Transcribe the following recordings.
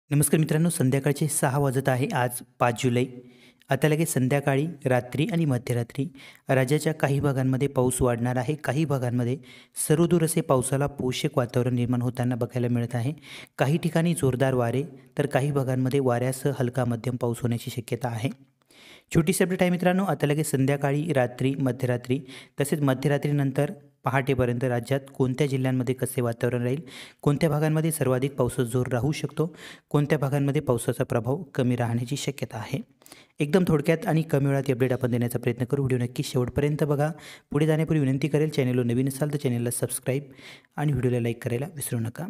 नमस्कार मित्रांनो, संध्याकाळचे 6 वाजत आहे. आज 5 जुलै. आता लगेच संध्याकाळी, रात्री आणि मध्यरात्री राज्याच्या काही भागांमध्ये पाऊस वाढणार आहे. काही भागांमध्ये सर्वदूर असे पावसाला पोषक वातावरण निर्माण होताना बघायला मिळत आहे. काही ठिकाणी जोरदार वारे, तर काही भागांमध्ये वाऱ्यासह हलका मध्यम पाऊस होण्याची शक्यता आहे. छोटीशी अपडेट आहे मित्रांनो. आता लगेच संध्याकाळी, रात्री, मध्यरात्री तसेच मध्यरात्रीनंतर पहाटेपर्यंत राज्यात कोणत्या जिल्ह्यांमध्ये कसे वातावरण राहील, कोणत्या भागांमध्ये सर्वाधिक पावसाचा जोर राहू शकतो, कोणत्या भागांमध्ये पावसाचा प्रभाव कमी राहण्याची शक्यता आहे. एकदम थोडक्यात आणि कमी वेळात अपडेट आपण देण्याचा प्रयत्न करू. व्हिडिओ नक्की शेवटपर्यंत बघा. पुढे जाण्यापूर्वी विनंती करेल, चॅनलवर नवीन असाल तर चॅनलला सबस्क्राईब आणि व्हिडिओला लाईक करायला विसरू नका.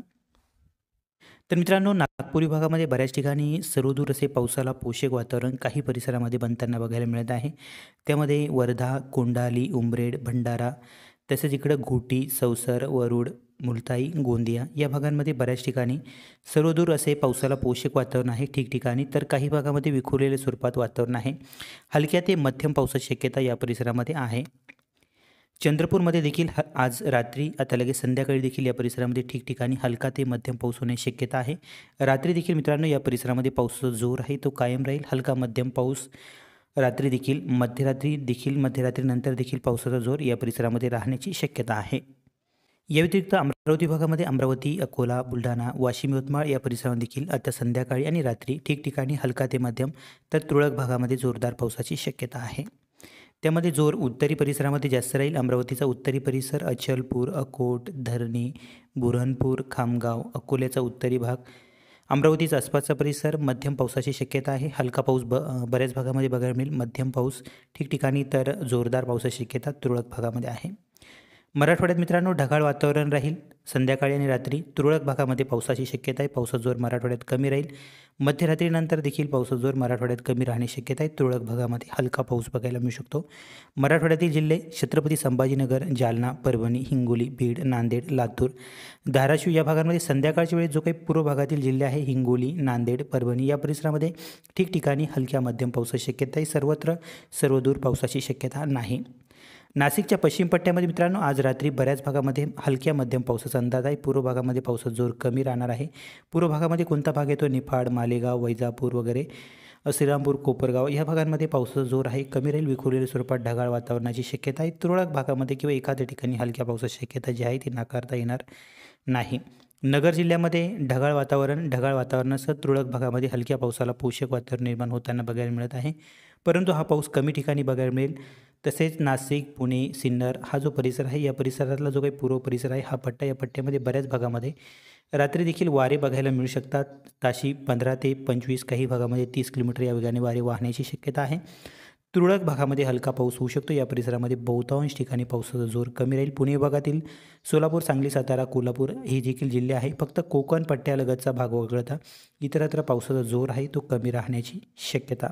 तर मित्रांनो, नागपूर विभागामध्ये बऱ्याच ठिकाणी सर्वदूर असे पावसाला पोषक वातावरण काही परिसरामध्ये बनताना बघायला मिळत आहे. त्यामध्ये वर्धा, कोंडाली, उमरेड, भंडारा तसेच इकडं घोटी, चौसर, वरुड, मुलताई, गोंदिया या भागांमध्ये बऱ्याच ठिकाणी सर्वदूर असे पावसाला पोषक वातावरण आहे ठिकठिकाणी. तर काही भागामध्ये विखुरलेल्या स्वरूपात वातावरण आहे. हलक्या ते मध्यम पावसाची शक्यता या परिसरामध्ये आहे. चंद्रपूरमध्ये देखील आज रात्री, आता लगेच संध्याकाळी देखील या परिसरामध्ये ठिकठिकाणी हलका ते मध्यम पाऊस होण्याची शक्यता आहे. रात्री देखील मित्रांनो या परिसरामध्ये पावसाचा जोर आहे तो कायम राहील. हलका मध्यम पाऊस रात्री देखील, मध्यरात्रीनंतर देखील पावसाचा जोर या परिसरामध्ये राहण्याची शक्यता आहे. या व्यतिरिक्त अमरावती भागामध्ये अमरावती, अकोला, बुलढाणा, वाशिम, यवतमाळ या परिसरामध्ये देखील आता संध्याकाळी आणि रात्री ठिकठिकाणी हलका ते मध्यम तर तुरळक भागामध्ये जोरदार पावसाची शक्यता आहे. त्यामध्ये जोर उत्तरी परिसरामध्ये जास्त राहील. अमरावतीचा उत्तरी परिसर, अचलपूर, अकोट, धरणी, बुरहानपूर, खामगाव, अकोल्याचा उत्तरी भाग, अमरावतीचा आसपासचा परिसर मध्यम पावसाची शक्यता आहे. हलका पाऊस बऱ्याच भागामध्ये बघायला मिळेल. मध्यम पाऊस ठिकठिकाणी तर जोरदार पावसाची शक्यता तुरळक भागामध्ये आहे. मराठवाड्यात मित्रांनो ढगाळ वातावरण राहील. संध्याकाळी आणि रात्री तुरळक भागामध्ये पावसाची शक्यता आहे. पावसाचा जोर मराठवाड्यात कमी राहील. मध्यरात्रीनंतर देखील पावसाचा जोर मराठवाड्यात कमी राहण्याची शक्यता आहे. तुरळक भागामध्ये हलका पाऊस बघायला मिळू शकतो. मराठवाड्यातील जिल्हे छत्रपती संभाजीनगर, जालना, परभणी, हिंगोली, बीड, नांदेड, लातूर, धाराशिव या भागांमध्ये संध्याकाळच्या वेळेस जो काही पूर्व भागातील जिल्हे आहे हिंगोली, नांदेड, परभणी या परिसरामध्ये ठिकठिकाणी हलक्या मध्यम पावसाची शक्यता आहे. सर्वत्र सर्वदूर पावसाची शक्यता नाही. नाशिकच्या पश्चिम पट्ट्यामध्ये मित्रांनो आज रात्री बऱ्याच भागामध्ये हलक्या मध्यम पावसाचा अंदाज आहे. पूर्व भागामध्ये पावसाचा जोर कमी राहणार आहे. पूर्व भागामध्ये कोणता भाग येतो? निफाड, मालेगाव, वैजापूर वगैरे, श्रीरामपूर, कोपरगाव या भागांमध्ये पावसाचा जोर आहे कमी राहील. विखुरलेल्या स्वरूपात ढगाळ वातावरणाची शक्यता आहे. तुरळक भागामध्ये किंवा एखाद्या ठिकाणी हलक्या पावसाची शक्यता जी आहे ती नाकारता येणार नाही. नगर जिल्ह्यामध्ये ढगाळ वातावरणासह तुरळक भागामध्ये हलक्या पावसाला पोषक वातावरण निर्माण होताना बघायला मिळत आहे. परंतु हा पाऊस कमी ठिकाणी बघायला मिळेल. तसेच नाशिक, पुणे, सिन्नर हा जो परिसर आहे या परिसरातला जो काही पूर्व परिसर आहे हा पट्टा, या पट्ट्यामध्ये बऱ्याच भागामध्ये रात्री देखील वारे बघायला मिळू शकतात. ताशी 15 ते 25, काही भागामध्ये 30 किलोमीटर या वेगाने वारे वाहण्याची शक्यता आहे. तुरळक भागामध्ये हलका पाऊस होऊ शकतो. या परिसरामध्ये बहुतांश ठिकाणी पावसाचा जोर कमी राहील. पुणे विभागातील सोलापूर, सांगली, सातारा, कोल्हापूर हे देखील जिल्हे आहे. फक्त कोकण पट्ट्यालगतचा भाग वगळता इतरत्र पावसाचा जोर आहे तो कमी राहण्याची शक्यता.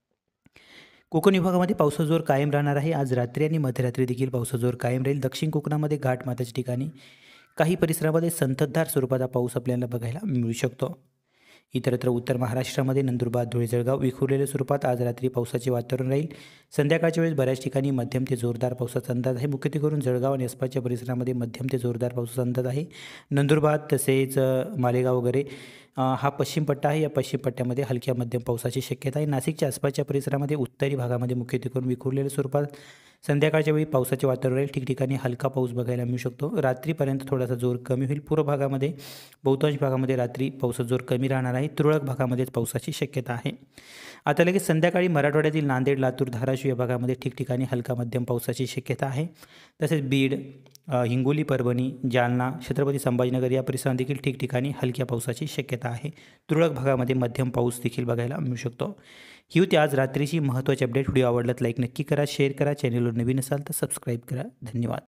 कोकण विभागामध्ये पावसाचा जोर कायम राहणार आहे. आज रात्री आणि मध्यरात्री देखील पावसाचा जोर कायम राहील. दक्षिण कोकणामध्ये घाटमाथ्याच्या ठिकाणी काही परिसरामध्ये संततधार स्वरूपाचा पाऊस आपल्याला बघायला मिळू शकतो. इतरत्र उत्तर महाराष्ट्रामध्ये नंदुरबार, धुळे, जळगाव विखुरलेल्या स्वरूपात आज रात्री पावसाचे वातावरण राहील. संध्याकाळच्या वेळेस बऱ्याच ठिकाणी मध्यम ते जोरदार पावसाचा अंदाज आहे. मुख्यत्वे करून जळगाव आणि आसपासच्या परिसरामध्ये मध्यम ते जोरदार पावसाचा अंदाज आहे. नंदुरबार तसेच मालेगाव वगैरे हा पश्चिम पट्टा आहे. या पश्चिम पट्ट्यामध्ये हलक्या मध्यम पावसाची शक्यता आहे. नाशिकच्या आसपासच्या परिसरामध्ये उत्तरी भागामध्ये मुख्यत्वे करून विखुरलेल्या स्वरूपात संध्याकाळच्या वेळी पावसाचे वातावरण राहील. ठिकठिकाणी हलका पाऊस बघायला मिळू शकतो. रात्रीपर्यंत थोडासा जोर कमी होईल. पूर्व भागामध्ये बहुतांश भागामध्ये रात्री पावसाचा जोर कमी राहणार आहे. तुरळक भागामध्येच पावसाची शक्यता आहे. आता लगेच संध्याकाळी मराठवाड्यातील नांदेड, लातूर, धाराशिव या भागामध्ये ठिकठिकाणी हलका मध्यम पावसाची शक्यता आहे. तसेच बीड, हिंगोली, परभणी, जालना, छत्रपती संभाजीनगर या परिसरात देखील ठिकठिकाणी हलक्या पावसाची शक्यता आहे. तुरळक भागामध्ये मध्यम पाऊस देखील बघायला मिळू शकतो. ही होती आज रात्रीची महत्त्वाची अपडेट. व्हिडिओ आवडला तर लाईक नक्की करा, शेअर करा. चॅनलवर नवीन असाल तर सबस्क्राईब करा. धन्यवाद.